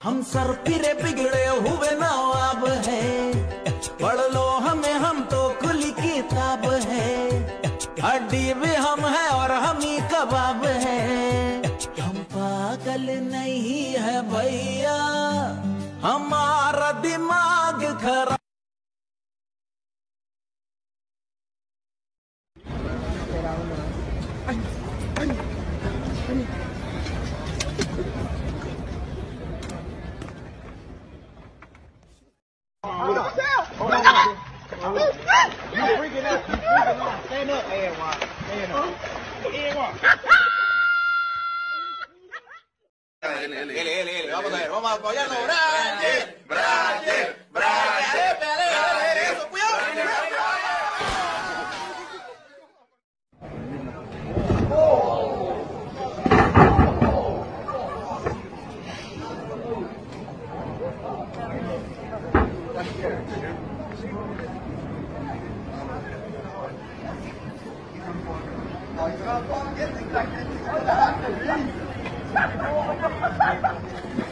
हम सर फिरे बिगड़े हुए नवाब हैं, पढ़ लो हमें हम तो खुली किताब है। हड्डी भी हम हैं और हम ही कबाब हैं। हम पागल नहीं है भैया, हमारा दिमाग खराब। You freaking out. Stand up, Edward. Stand up. Edward. Ele. Vamos a ver. Vamos a apoyarnos. Brasil. Eso, cuidado. Get the